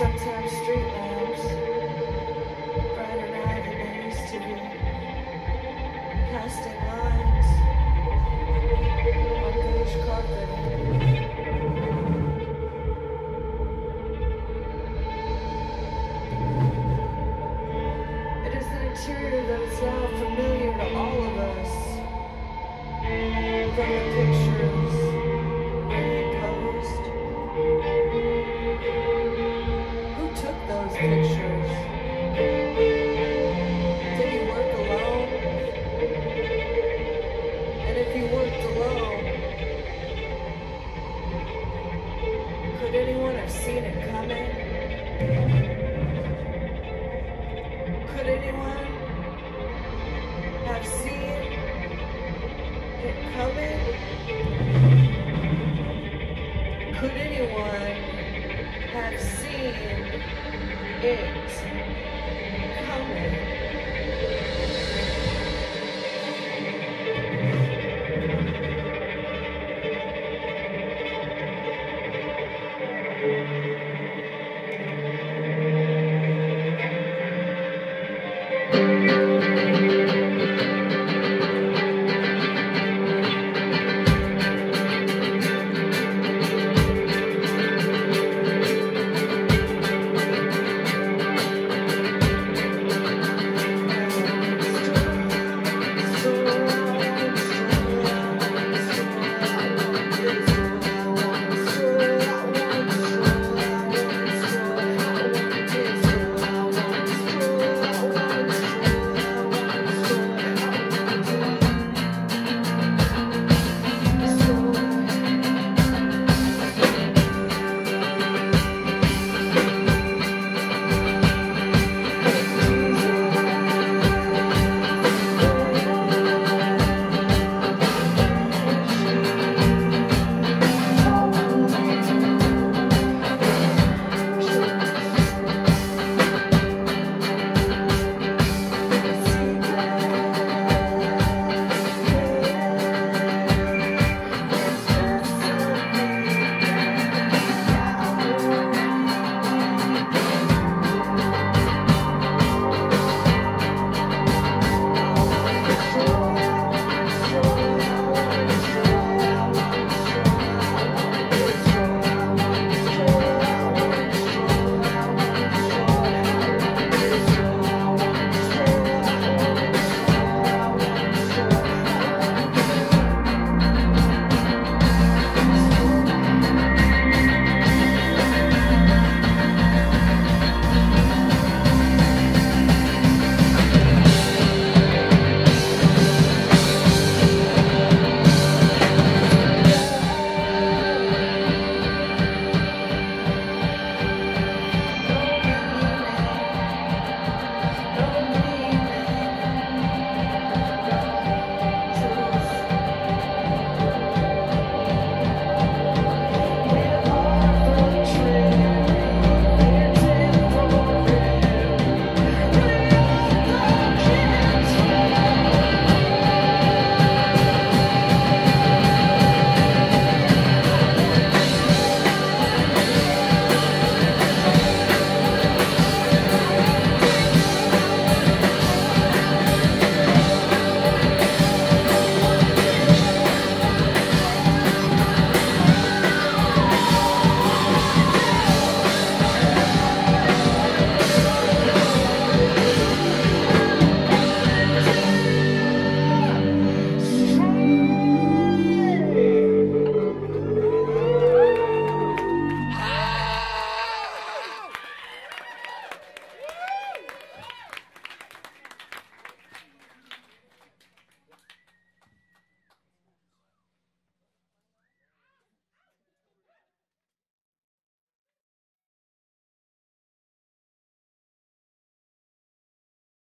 sometimes street lamps, brighter now than they used to be, casting lines on beige carpet. It is an interior that is now familiar to all of us, from the pictures we posed. Who took those pictures? Did he work alone? And if he worked alone, could anyone have seen it coming? Could anyone have seen it coming? Could anyone have seen it coming?